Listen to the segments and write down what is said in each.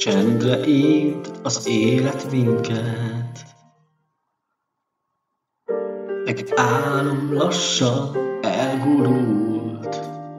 Csendre int az élet minket, egy álom lassan elgurult.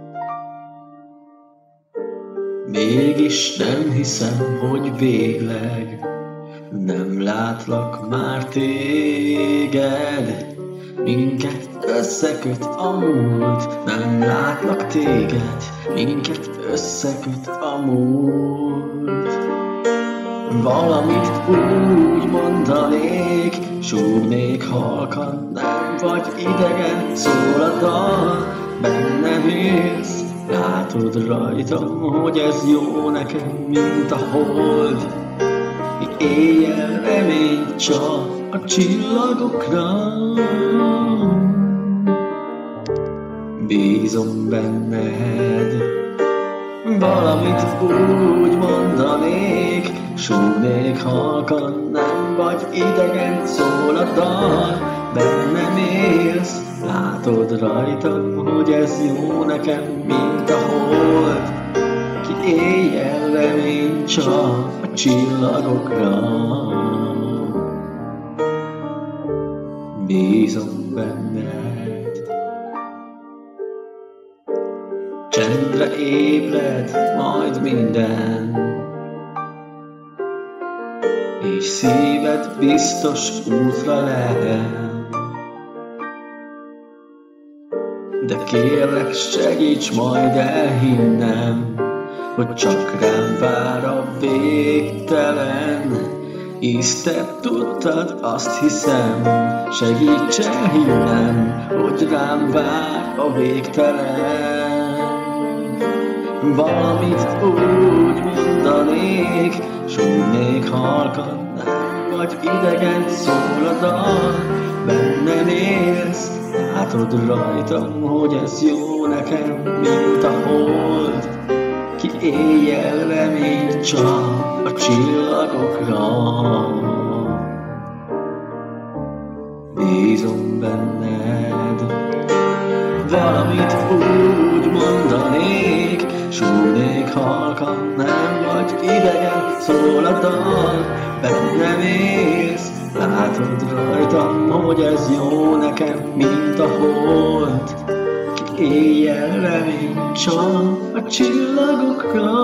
Mégis nem hiszem, hogy végleg nem látlak már téged. Minket összeköt a múlt, nem látlak téged. Minket összeköt a múlt. Valamit úgy mondanék, súgnék halkan, nem vagy idegen, szól a dal, bennem élsz. Látod rajtam, hogy ez jó nekem, mint a hold. Éjjel remény csak a csillagokra. Bízom benned. Valamit úgy mondanék, súgnék halkan, nem vagy idegen, szól a dal, bennem élsz. Látod rajtam, hogy ez jó nekem, mint a hold. Ki éjjel remény csak a csillagokra. Bízom benned. Csendre ébred majd minden, és szíved biztos útra lel. De kérlek, segíts majd elhinnem, hogy csak rám vár a végtelen. Hisz te tudtad, azt hiszem, segíts elhinnem, hogy rám vár a végtelen. Valamit úgy mondanék, súgnék halkan, nem vagy idegen, szól a dal, bennem élsz. Látod rajtam, hogy ez jó nekem, mint a hold. Ki éjjel remény csak a csillagokra. Bízom benned. Valamit úgy mondanék, súgnék halkan, nem vagy idegen, szól a dal, bennem élsz. Látod rajtam, hogy ez jó nekem, mint a hold. Ki éjjel remény csak a csillagokra.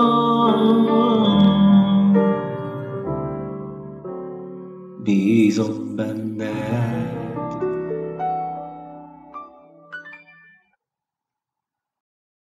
Bízom benne.